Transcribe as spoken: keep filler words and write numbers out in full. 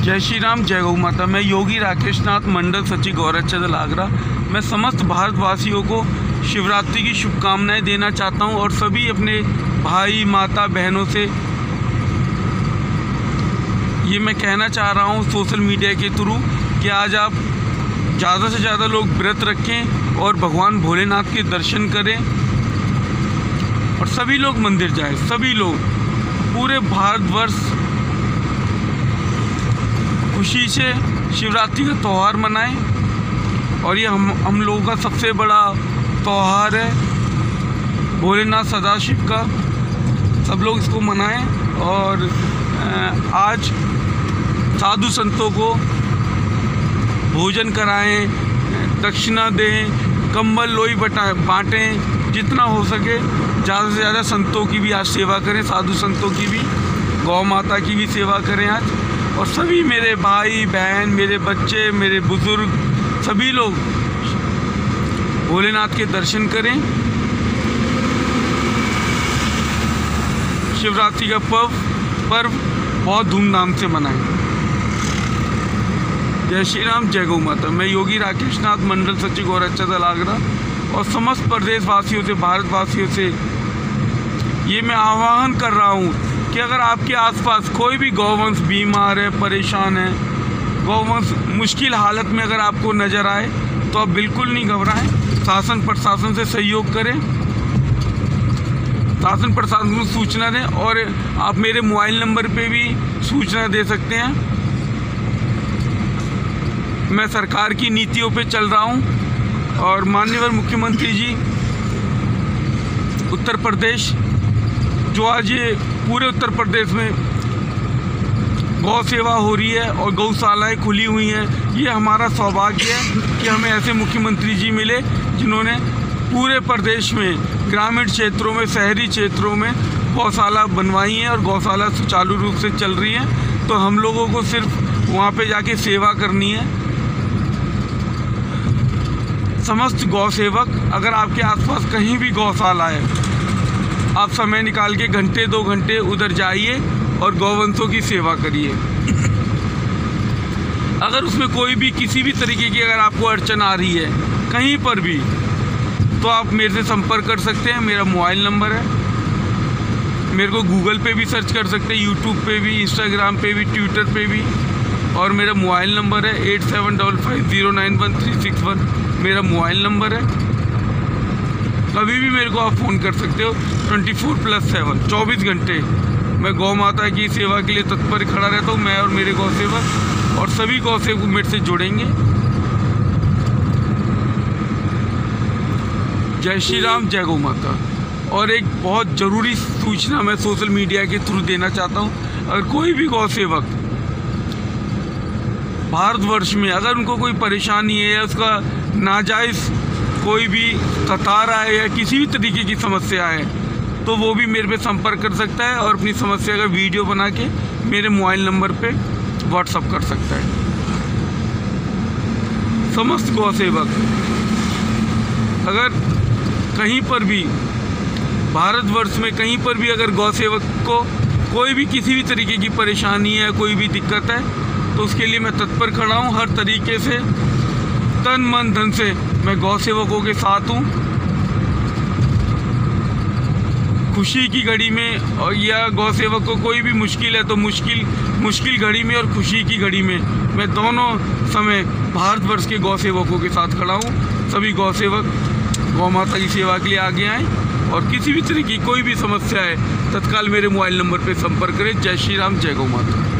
जय श्री राम, जय गौ माता। मैं योगी राकेश नाथ, मंडल सचिव गौरचंद आगरा। मैं समस्त भारतवासियों को शिवरात्रि की शुभकामनाएं देना चाहता हूं और सभी अपने भाई माता बहनों से ये मैं कहना चाह रहा हूं सोशल मीडिया के थ्रू कि आज आप ज़्यादा से ज़्यादा लोग व्रत रखें और भगवान भोलेनाथ के दर्शन करें और सभी लोग मंदिर जाएं। सभी लोग पूरे भारतवर्ष खुशी से शिवरात्रि का त्यौहार मनाएं और ये हम हम लोगों का सबसे बड़ा त्यौहार है भोलेनाथ सदाशिव का। सब लोग इसको मनाएं और आज साधु संतों को भोजन कराएं, दक्षिणा दें, कंबल लोई बटा बाँटें, जितना हो सके ज़्यादा से ज़्यादा संतों की भी आज सेवा करें, साधु संतों की भी, गौ माता की भी सेवा करें आज। और सभी मेरे भाई बहन, मेरे बच्चे, मेरे बुज़ुर्ग, सभी लोग भोलेनाथ के दर्शन करें। शिवरात्रि का पर्व पर्व बहुत धूमधाम से मनाएं। जय श्री राम, जय गौ माता। मैं योगी राकेश नाथ, मंडल सचिव गौरचंद आगरा और समस्त प्रदेशवासियों से, भारतवासियों से ये मैं आह्वान कर रहा हूँ कि अगर आपके आसपास कोई भी गौवंश बीमार है, परेशान है, गौवंश मुश्किल हालत में अगर आपको नज़र आए तो आप बिल्कुल नहीं घबराएं। शासन प्रशासन से सहयोग करें, शासन प्रशासन को सूचना दें और आप मेरे मोबाइल नंबर पे भी सूचना दे सकते हैं। मैं सरकार की नीतियों पे चल रहा हूँ और माननीय मुख्यमंत्री जी उत्तर प्रदेश, जो आज ये पूरे उत्तर प्रदेश में गौ सेवा हो रही है और गौशालाएँ खुली हुई हैं, ये हमारा सौभाग्य है कि हमें ऐसे मुख्यमंत्री जी मिले जिन्होंने पूरे प्रदेश में ग्रामीण क्षेत्रों में, शहरी क्षेत्रों में गौशाला बनवाई हैं और गौशाला सुचारू रूप से चल रही हैं। तो हम लोगों को सिर्फ वहाँ पे जाके सेवा करनी है। समस्त गौ सेवक, अगर आपके आसपास कहीं भी गौशाला है, आप समय निकाल के घंटे दो घंटे उधर जाइए और गौवंशों की सेवा करिए। अगर उसमें कोई भी किसी भी तरीके की अगर आपको अड़चन आ रही है कहीं पर भी, तो आप मेरे से संपर्क कर सकते हैं। मेरा मोबाइल नंबर है, मेरे को गूगल पे भी सर्च कर सकते हैं, यूट्यूब पे भी, इंस्टाग्राम पे भी, ट्विटर पे भी। और मेरा मोबाइल नंबर है eight seven double five zero nine one three six one मेरा मोबाइल नंबर है। कभी भी मेरे को आप फ़ोन कर सकते हो, ट्वेंटी फोर प्लस सेवन चौबीस घंटे मैं गौ माता की सेवा के लिए तत्पर खड़ा रहता हूँ। मैं और मेरे गौ सेवक और सभी गौ सेवक मेरे से जुड़ेंगे। जय श्री राम, जय गौ माता। और एक बहुत ज़रूरी सूचना मैं सोशल मीडिया के थ्रू देना चाहता हूँ। अगर कोई भी गौ सेवक भारतवर्ष में अगर उनको कोई परेशानी है या उसका नाजायज़ कोई भी कतार है या किसी भी तरीके की समस्या है, तो वो भी मेरे पे संपर्क कर सकता है और अपनी समस्या का वीडियो बना के मेरे मोबाइल नंबर पे व्हाट्सअप कर सकता है। समस्त गौ सेवक अगर कहीं पर भी भारतवर्ष में कहीं पर भी अगर गौ सेवक को कोई भी किसी भी तरीके की परेशानी है, कोई भी दिक्कत है, तो उसके लिए मैं तत्पर खड़ा हूँ। हर तरीके से तन मन धन से मैं गौ सेवकों के साथ हूँ। खुशी की घड़ी में और या गौ सेवक को कोई भी मुश्किल है तो मुश्किल मुश्किल घड़ी में और खुशी की घड़ी में मैं दोनों समय भारतवर्ष के गौ सेवकों के साथ खड़ा हूँ। सभी गौ सेवक गौ माता की सेवा के लिए आगे आएँ और किसी भी तरह की कोई भी समस्या है तत्काल मेरे मोबाइल नंबर पर संपर्क करें। जय श्री राम, जय गौ माता।